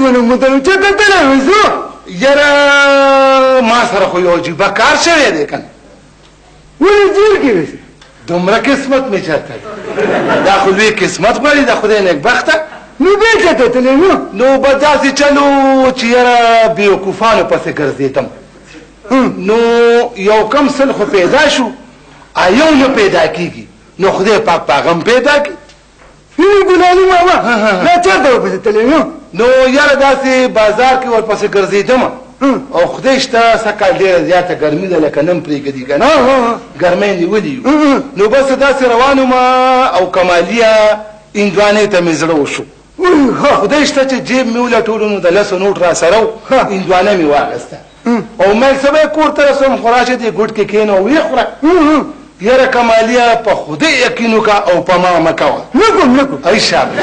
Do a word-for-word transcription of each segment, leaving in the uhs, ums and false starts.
نو مدنو چېرته تللی وې زه یاره ما سره خو یو عجیبه کار شوی دی که نه ولې جیل کې وې دومره قسمت مې چېرته دی دا خو لوی قسمت غواړي د خدای نیکبخته نو بیا چېرته تللی نو نو به داسې چلو چې یاره بېوقوفانو پسې ګرځېدم نو یو کم سل خو پیدا شو ایو نه پیدا کېږي نو خدای پاک په هغه هم پیدا کړي ګلالي ماما دا چېرته ورپسې تللی نو نو یاره داسې بازار کې ورپسې ګرځېدم او خدای شته سږ ډېره زیاته ګرمي ده لکه نن پرېږدي که نه ګرمۍ نیولي یو نو بس داسې روان وم او کمالیه هندوانې ته مې زړه وشو خدای شته چې جیب مې ولټولو نو د لسو نوټ را سره و هندوانه مې واخېسته او مل سبا کور ته رسوم خو راشه دې ګوټ کې کښېنه او ویې خوره یاره کمالیه په خدای یقین وکړه او په ما مه کوه نه کوم نه کوم ای شاباش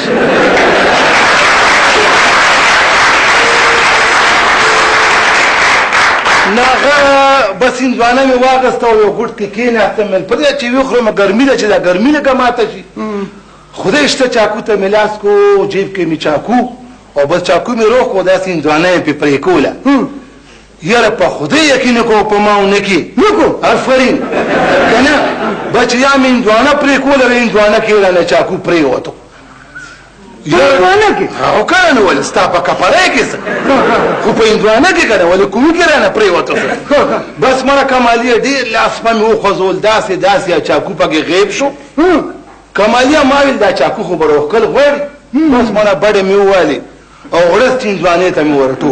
نو هغه بس هندوانه مې واخېسته او یو ګوټ کې کښېناستم مل په دې چې ویې خورم ګرمي ده چې دا ګرمي لږه ماته شي خدای شته چاکو ته مې لاس کو جیب کې مې چاکو او بس چاکو مې روغ کړو داسې هندوانه یې پې پرې کوله یاره په خدای یقین وکړو په ما ونه کې نه کوم آفرین که نه بچیا مې هندوانه پرې کوله او هندوانه کې رانه چاکو پرېوتو هندوانه کې او که نه ولې ستا په کپړی کې څه خو په هندوانه کې که نه ولې کومي کې رانه پرېوتو بس مړه کمالیه ډېر لاس په مې وخوځول داسې داسې چاکو پکې غیب شو کمالیه ما ویل دا چاکو خو به روښکل غواړي بس مړه بډې مې وویلې او غړس هندوانې ته مې ورټوپ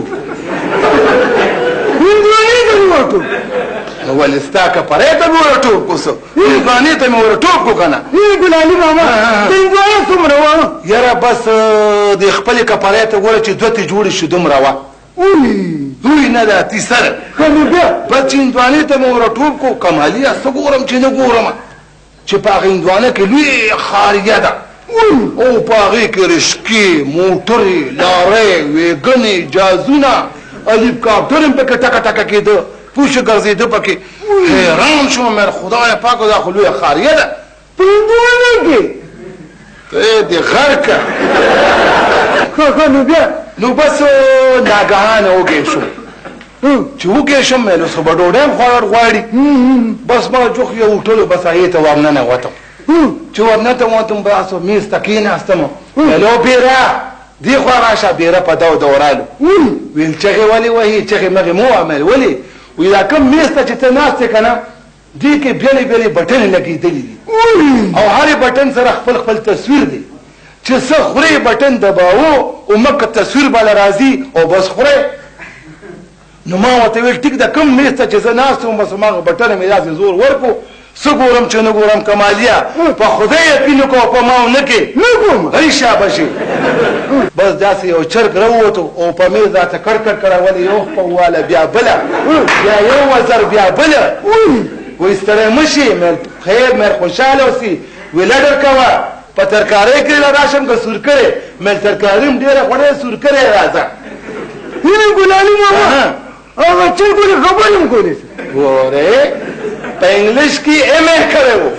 هندوانې ته مې ورټوپ نو ولې ستا کپړی ته مې ورټوپ کو څه هندوانې ته مې ورټوپ کو که نه ګلالي ماما د هندوانه څومره وه یاره بس د خپلې کپړی ته ګوره چې دوه تې جوړې شو دومره وه دوی نه ده اتي سره نو بیا بس چې هندوانې ته مې ورټوپ کو کمالي څه ګورم چې نه ګورم چې په هغه هندوانه کې لوی خاریه ده او په هغې کې رشکې موټرې لارۍ ویګنې جازونه هلیکاپټر هم پکې ټکه ټکه کېده پوشه ګرځېده پکې حیران شوم مېر خدای پاکه دا خو لویه خاریه ده په هندوانه کې ته دې غر که ښه ښه نو بیا نو بس ناګهانه وږی شوم چې وږی شم نو څه به ډوډۍ هم خوړل غواړي بس ما جوخ یو هوټلو بس هغې ته ورننوتم چې ورننوتم بس میز ته کېناستم هلو بیره دې خوا راشه بیره په دو دورالو ویل چغې ولې وهي چغې مغې مو عمل ولې وی دا کوم میز ته چې ته ناست یې که نه دې کې بېلې بېلې بټنې لګېدلي دي او هرې بټن سره خپل خپل تصویر دی چې څه خورې بټن دباوه او مکه تصویر بالا راځي او بس خورې نو ما ورته ویل ټیک ده کوم میز ته چې زه ناست وم بس هماغه بټنه مې داسې زور ورکړو څه ګورم چې نه ګورم کمالیه په خدای یقین وکړه په ما ونه کې نه کوم ای شاباشي بس داسې یو چرګ راووتو او په میز راته کړ کړ کړه ولې یو خپه واله بیا بله بیا یو وزر بیا بله وایي ستړی مه شي خیر مېر خوشحاله اوسي وی لډر کوه په ترکارۍ کې له راشم که سور کړې مېل ترکاري هم ډېره خوړې سور کړې راځه ګلالي ماما هغه چرګو دې خبرې هم کولې ګورې په انګلیش کې ایم اے کړی و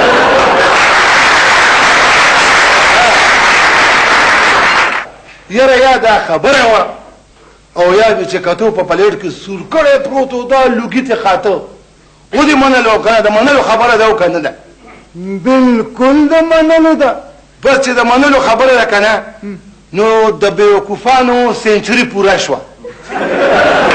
یاره یا دا خبره وه او یا مې چې کتو په پلیټ کې سور کړی پروت و دا لوګي ته خاته ودې منلو که نه د منلو خبره ده او که نه ده بلکل د منلو ده بس چې د منلو خبره ده که نه نو د بېوقوفانو سینچري پوره شوه